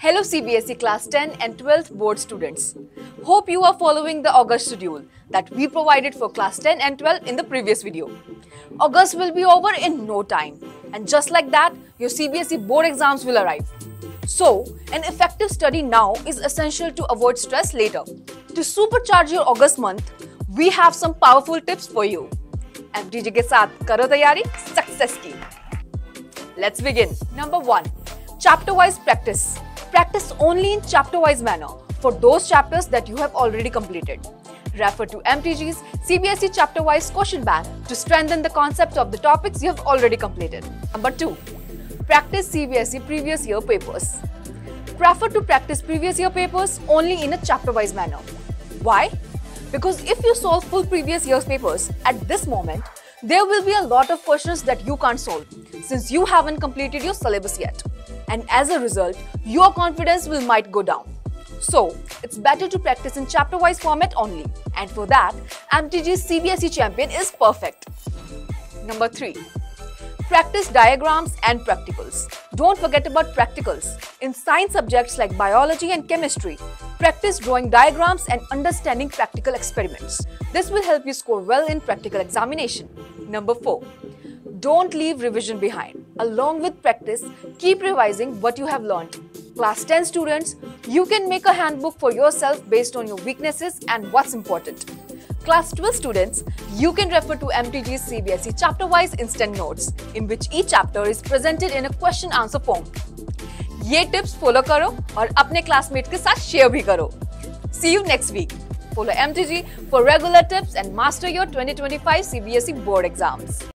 Hello CBSE Class 10 and 12th board students. Hope you are following the August schedule that we provided for Class 10 and 12 in the previous video. August will be over in no time, and just like that, your CBSE board exams will arrive. So, an effective study now is essential to avoid stress later. To supercharge your August month, we have some powerful tips for you. MTG के साथ करो तैयारी success की. Let's begin. Number 1. Chapter-wise practice. Practice only in chapter-wise manner for those chapters that you have already completed. Refer to MTG's CBSE chapter-wise question bank to strengthen the concept of the topics you have already completed. Number 2. Practice CBSE previous year papers. Prefer to practice previous year papers only in a chapter-wise manner. Why? Because if you solve full previous year's papers at this moment, there will be a lot of questions that you can't solve since you haven't completed your syllabus yet. And as a result, your confidence might go down. So, it's better to practice in chapter-wise format only. And for that, MTG's CBSE champion is perfect. Number 3. Practice diagrams and practicals. Don't forget about practicals. In science subjects like biology and chemistry, practice drawing diagrams and understanding practical experiments. This will help you score well in practical examination. Number 4. Don't leave revision behind. Along with practice, keep revising what you have learned. Class 10 students, you can make a handbook for yourself based on your weaknesses and what's important. Class 12 students, you can refer to MTG's CBSE chapter-wise instant notes, in which each chapter is presented in a question-answer form. ये tips follow करो और अपने classmate के साथ share भी करो. See you next week. Follow MTG for regular tips and master your 2025 CBSE board exams.